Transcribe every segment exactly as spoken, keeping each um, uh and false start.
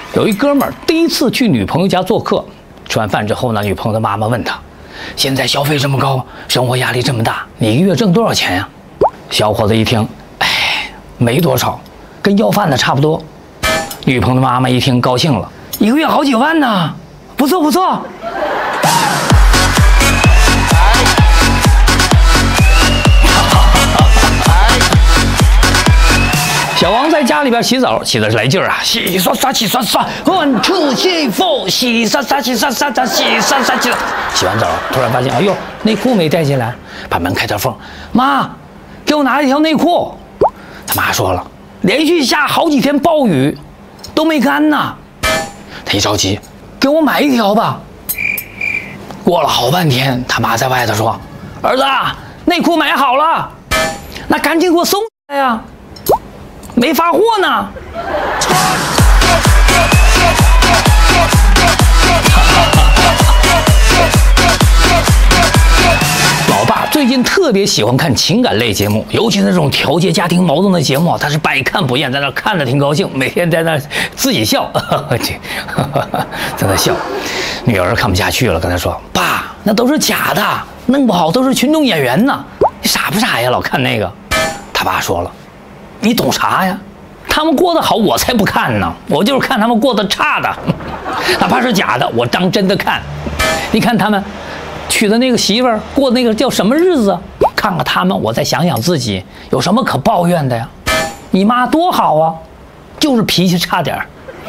有一哥们儿第一次去女朋友家做客，吃完饭之后呢，女朋友的妈妈问他：“现在消费这么高，生活压力这么大，你一个月挣多少钱呀？”小伙子一听，哎，没多少，跟要饭的差不多。女朋友的妈妈一听高兴了，一个月好几万呢，不错不错。小王在家里边洗澡，洗的是来劲儿啊，洗刷刷洗刷刷 ，one two three four， 洗刷刷洗刷刷洗刷刷洗。洗完澡，突然发现，哎呦，内裤没带进来，把门开条缝，妈，给我拿一条内裤。他妈说了，连续下好几天暴雨，都没干呢。他一着急，给我买一条吧。过了好半天，他妈在外头说：“儿子，内裤买好了，那赶紧给我送来呀。”没发货呢。老爸最近特别喜欢看情感类节目，尤其是那种调节家庭矛盾的节目，他是百看不厌，在那看着挺高兴，每天在那自己笑，在那笑。女儿看不下去了，跟他说：“爸，那都是假的，弄不好都是群众演员呢，你傻不傻呀？老看那个。”他爸说了。你懂啥呀？他们过得好，我才不看呢。我就是看他们过得差的，哪怕是假的，我当真的看。你看他们娶的那个媳妇儿过那个叫什么日子？看看他们，我再想想自己，有什么可抱怨的呀？你妈多好啊，就是脾气差点儿。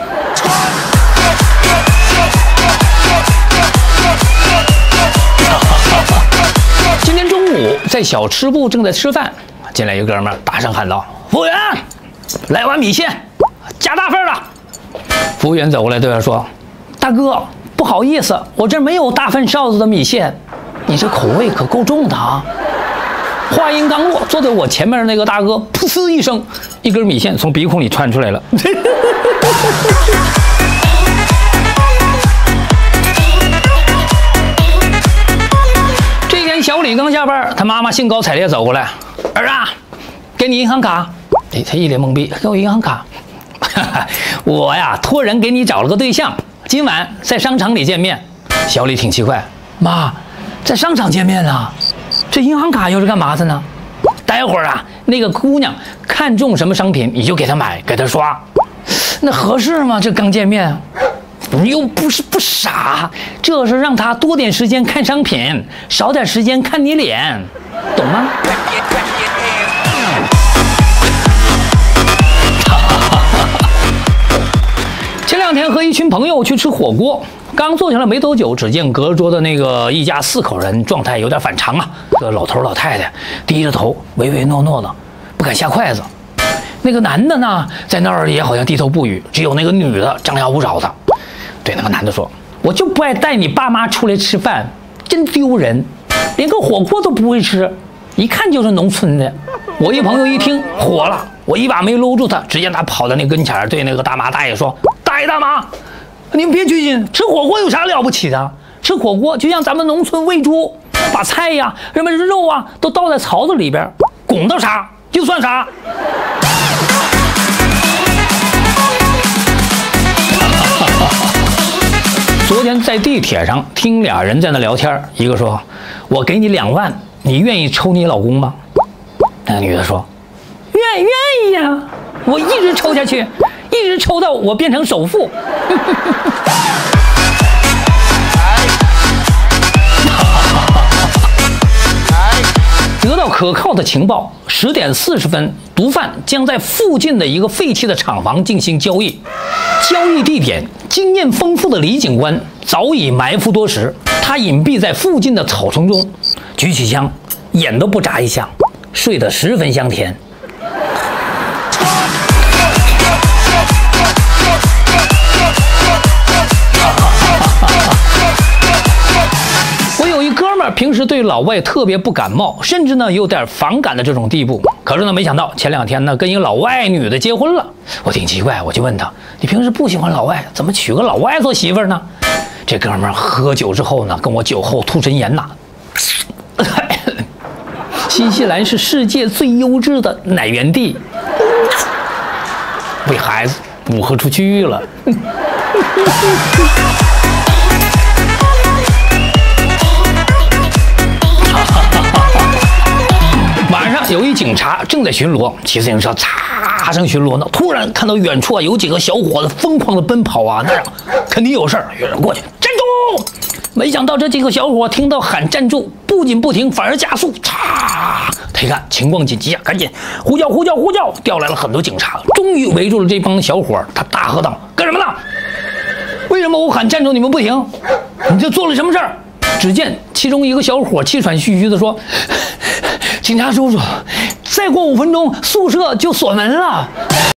今天中午在小吃部正在吃饭，进来一个哥们儿大声喊道：“服务员，来碗米线，加大份的。”服务员走过来对他说：“大哥，不好意思，我这没有大份臊子的米线，你这口味可够重的啊！”话音刚落，坐在我前面的那个大哥噗呲一声，一根米线从鼻孔里窜出来了。这天小李刚下班，他妈妈兴高采烈走过来：“儿啊，给你银行卡。”哎，他一脸懵逼，给我银行卡。我呀，托人给你找了个对象，今晚在商场里见面。小李挺奇怪，妈，在商场见面啊？这银行卡又是干嘛的呢？待会儿啊，那个姑娘看中什么商品，你就给她买，给她刷，那合适吗？这刚见面，你又不是不傻，这是让她多点时间看商品，少点时间看你脸，懂吗？前两天和一群朋友去吃火锅，刚坐下来没多久，只见隔桌的那个一家四口人状态有点反常啊。这个老头老太太低着头，唯唯诺诺的，不敢下筷子。那个男的呢，在那儿也好像低头不语，只有那个女的张牙舞爪的，对那个男的说：“我就不爱带你爸妈出来吃饭，真丢人，连个火锅都不会吃，一看就是农村的。”我一朋友一听火了，我一把没搂住他，直接他跑到那跟前，对那个大妈大爷说：“大爷大妈，你们别拘谨，吃火锅有啥了不起的？吃火锅就像咱们农村喂猪，把菜呀、什么肉啊都倒在槽子里边，拱到啥就算啥。”昨天在地铁上听俩人在那聊天，一个说：“我给你两万，你愿意抽你老公吗？”那个女的说：“愿愿意呀，我一直抽下去，一直抽到我变成首富。”得到可靠的情报，十点四十分，毒贩将在附近的一个废弃的厂房进行交易。交易地点，经验丰富的李警官早已埋伏多时，他隐蔽在附近的草丛中，举起枪，眼都不眨一下，睡得十分香甜。我有一哥们儿，平时对老外特别不感冒，甚至呢有点反感的这种地步。可是呢，没想到前两天呢跟一个老外女的结婚了。我挺奇怪，我就问他：“你平时不喜欢老外，怎么娶个老外做媳妇呢？”这哥们儿喝酒之后呢，跟我酒后吐真言呐。新西兰是世界最优质的奶源地，被孩子母喝出去了。 晚上有一警察正在巡逻，骑自行车擦正巡逻呢，突然看到远处啊有几个小伙子疯狂的奔跑啊，那样肯定有事儿，有人过去站住。没想到这几个小伙听到喊站住，不仅不停，反而加速，擦！他一看情况紧急啊，赶紧呼叫呼叫呼叫，调来了很多警察，终于围住了这帮小伙。他大喝道：“干什么呢？为什么我喊站住你们不停？你这做了什么事儿？”只见其中一个小伙气喘吁吁地说：“警察叔叔，再过五分钟宿舍就锁门了。”